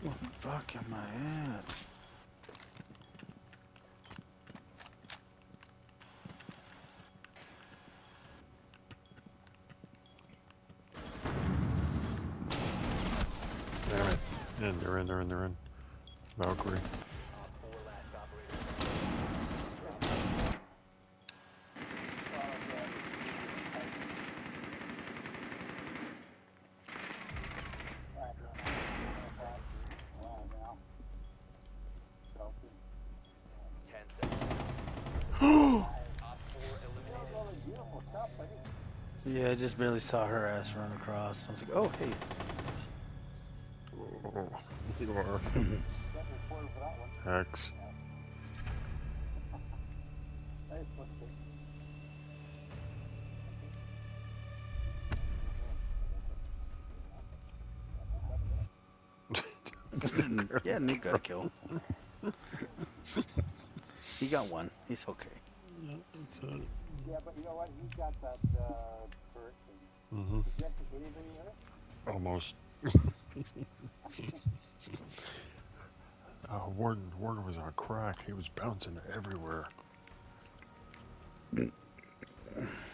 What the fuck am I at? Damn it. They're in. Valkyrie. Yeah, I just barely saw her ass run across. I was like, oh, hey. Oh, you are. Hex. Yeah, Nuke got a kill. He got one. He's okay. Yeah, that's it. Yeah, but you know what? He's got that turret thing. Mm-hmm. Did you have to hit anything with it? Almost. Warden was on crack. He was bouncing everywhere.